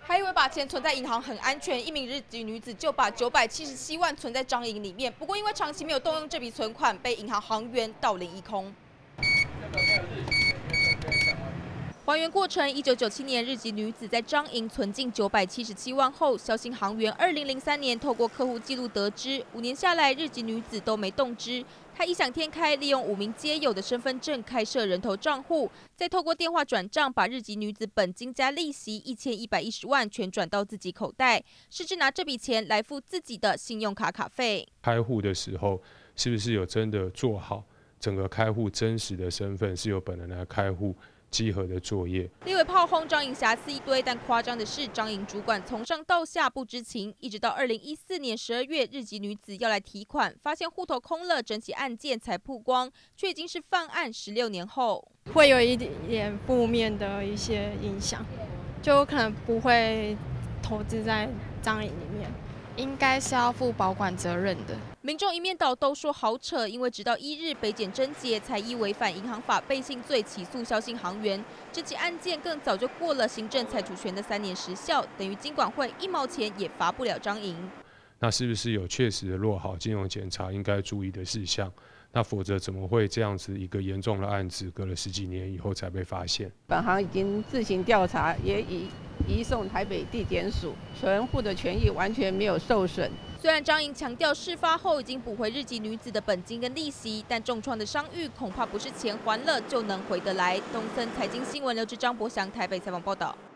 还以为把钱存在银行很安全，一名日籍女子就把977万存在张银里面。不过因为长期没有动用这笔存款，被银行行员盗领一空。还原过程：1997年，日籍女子在张银存进977万后，小型行员2003年透过客户记录得知，5年下来，日籍女子都没动支。她异想天开，利用5名街友的身份证开设人头账户，再透过电话转账，把日籍女子本金加利息1110万全转到自己口袋，甚至拿这笔钱来付自己的信用卡卡费。 开户的时候，是不是有真的做好整个开户真实的身份，是由本人来开户？稽核的作业， 立委炮轰张银瑕疵一堆，但夸张的是，张银主管从上到下不知情，一直到2014年12月，日籍女子要来提款，发现户头空了，整起案件才曝光，却已经是犯案16年后， 会有一点负面的一些影响，就可能不会投资在张银里面。 应该是要负保管责任的。 民众一面倒都说好扯，因为直到1日北检侦结，才依违反银行法背信罪起诉萧姓行员。这起案件更早就过了行政裁处权的3年时效，等于金管会1毛钱也罚不了张银。 那是不是有确实的落好金融检查应该注意的事项？那否则怎么会这样子一个严重的案子，隔了10几年以后才被发现？ 本行已经自行调查，也移送台北地检署，存户的权益完全没有受损。 虽然张银强调事发后已经补回日籍女子的本金跟利息，但重创的商誉恐怕不是钱还了就能回得来。东森财经新闻刘志章、博翔台北采访报道。